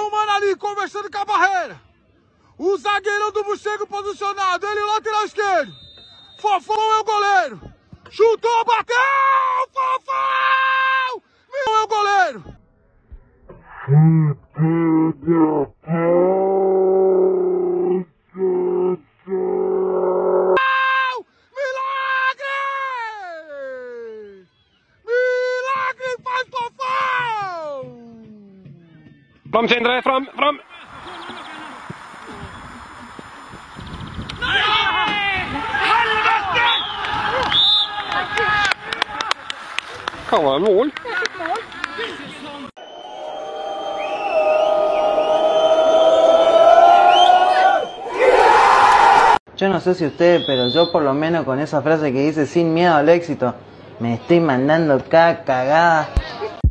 arrumando ali, conversando com a barreira. O zagueirão do Morcego posicionado, ele o lateral esquerdo. Fofão é o goleiro. Chutou, bateu! Fofão! Meu é o goleiro. Milagre! Milagre faz Fofão! Fram Sindre, fram! Kan vara mål. Yo no sé si ustedes, pero yo por lo menos con esa frase que dice sin miedo al éxito, me estoy mandando cagada.